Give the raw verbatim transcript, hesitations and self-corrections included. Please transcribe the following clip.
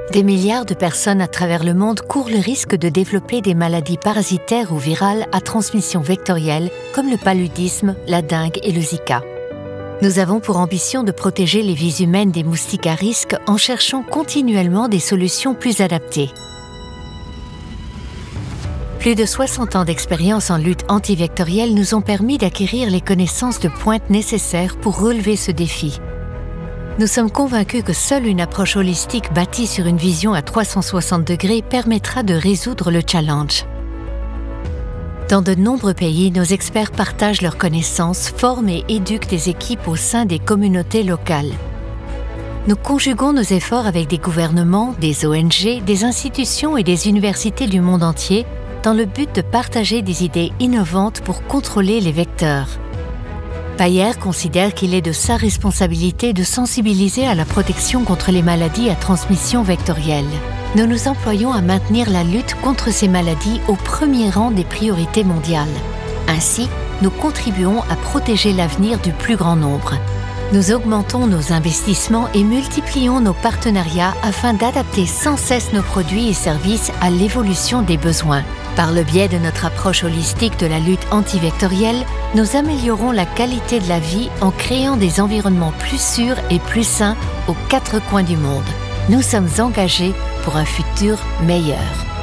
Des milliards de personnes à travers le monde courent le risque de développer des maladies parasitaires ou virales à transmission vectorielle comme le paludisme, la dengue et le Zika. Nous avons pour ambition de protéger les vies humaines des moustiques à risque en cherchant continuellement des solutions plus adaptées. Plus de soixante ans d'expérience en lutte antivectorielle nous ont permis d'acquérir les connaissances de pointe nécessaires pour relever ce défi. Nous sommes convaincus que seule une approche holistique bâtie sur une vision à trois cent soixante degrés permettra de résoudre le challenge. Dans de nombreux pays, nos experts partagent leurs connaissances, forment et éduquent des équipes au sein des communautés locales. Nous conjuguons nos efforts avec des gouvernements, des O N G, des institutions et des universités du monde entier dans le but de partager des idées innovantes pour contrôler les vecteurs. Bayer considère qu'il est de sa responsabilité de sensibiliser à la protection contre les maladies à transmission vectorielle. Nous nous employons à maintenir la lutte contre ces maladies au premier rang des priorités mondiales. Ainsi, nous contribuons à protéger l'avenir du plus grand nombre. Nous augmentons nos investissements et multiplions nos partenariats afin d'adapter sans cesse nos produits et services à l'évolution des besoins. Par le biais de notre approche holistique de la lutte antivectorielle, nous améliorons la qualité de la vie en créant des environnements plus sûrs et plus sains aux quatre coins du monde. Nous sommes engagés pour un futur meilleur.